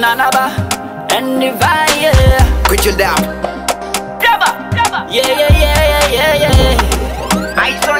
Nanaba-ft.Divine, yeah. Kojo down. Yeah. I saw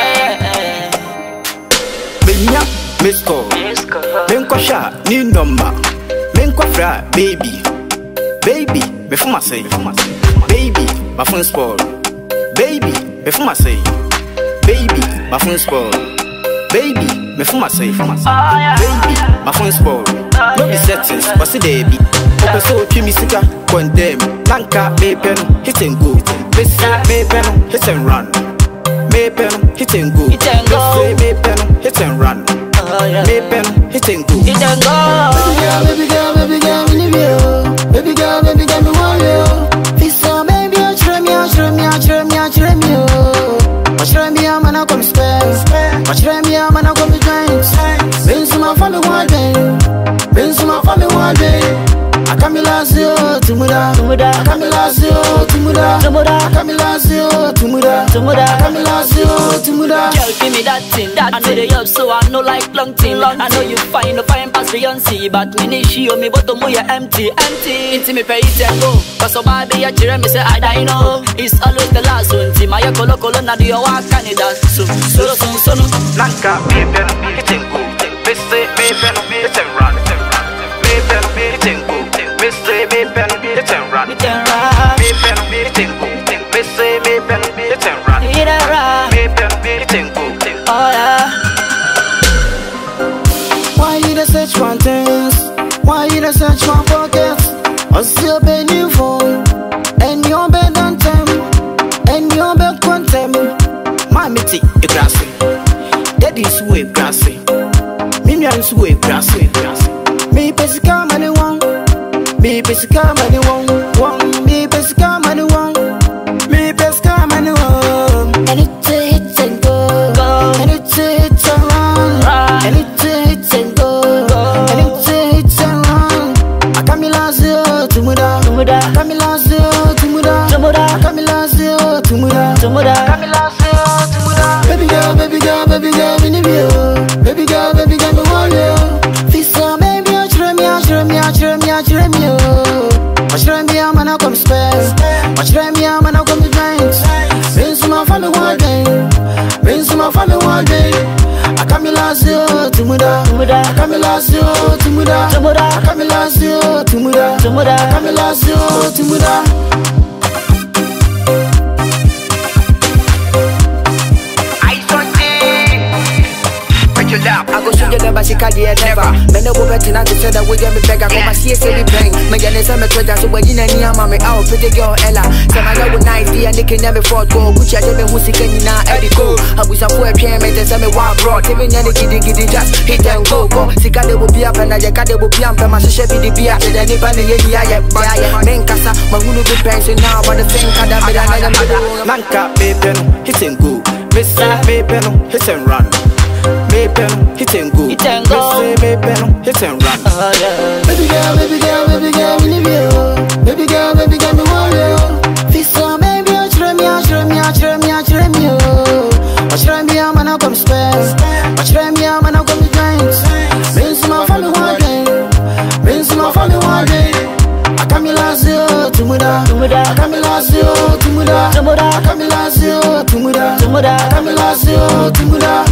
Benya, Miss Call. Menkwasha, new number. Menkwafra, baby. Baby, before my say. Baby, my phone spoil. Baby, before my say. Baby, my phone spoil. Baby, before my say. Baby, my phone spoil. No be settings, but see baby. Open so Chimisika, condemn. Lanka, Mapen, hit and go. Missy, Mapen, hit and run. Mapen, hit and go. Missy, Mapen, hit and run. Mapen, hit and go. Hit and go. Baby girl, we need you. Baby girl, we want you. Fisa, baby, trim me. Trim me, I'm gonna come spend. Trim me, I'm gonna come behind. Been to my family one day. I come last year to Muda. I come last year to Muda. I come last year to Muda. I come last year to Muda. Girl, give me that thing. I know the up, so I know like long thing. I know you find no fine past Beyonce, but me show me but the more you empty. Into me pay it and go. Cause so bad be a cheer me say I die no. It's always the last one. Team I colo na do your work Canada. So Lanka, Mapen, hit and go. Missy, Mapen, hit and run. Mapen, hit and go. Missy, Mapen, hit and run. Mapen, hit and go. Missy, Mapen, hit and run. Mapen, hit and go. oh yeah. Why you the search for things? Why you the search for pockets? What's your bed new phone? And your bed on time. And your bed contem. Mammy tea, a grassy. Daddy's way grassy. Minions way grassy. Me pesca money one. Me pesca money one. Me pesca money one. Me pesca money one. And it's a hit and go. And it's a hit and run. And it's a hit and go. And it's a hit and run. I come last year to Muda. I come last year to Muda. I come last year to Muda. I come last year to Muda. Baby girl, we need you. Baby girl, we want you. Fisa, baby, trim me. Trim me, I'm gonna come spend. Trim me, I'm gonna come behind. Been to my family one day. I come last year to Muda. I come last year to Muda. I come last year to Muda. I come last year to Muda. I go to the number, she can't never. Men the woman tonight to say that we get me back. I come and see a silly bang. Megan is a treasure, so when you need mommy, I'll pretty girl Ella. Some I know with nice, and they can never afford go. Which I didn't who's can you now, Eddie go. I was a poor payment and some wild brought. Even any giddy just hit and go. Sika they will be up and I got they will be up and my ship be the beer. And then if I need men casa, my hulu be pension now, but the same kind of Lanka, Mapen, hit and go. Missy, Mapen, hit and run. Mapen, hit and go. Missy, Mapen, hit and run. Baby girl, we need you. Baby girl, we want you. Fisa, baby, trim me. Trim me, I'm gonna come spend. Trim me, I'm gonna come behind. Been to my family one day. I come last year to Muda. I come last year to Muda. I come last year to Muda. I come last year to Muda.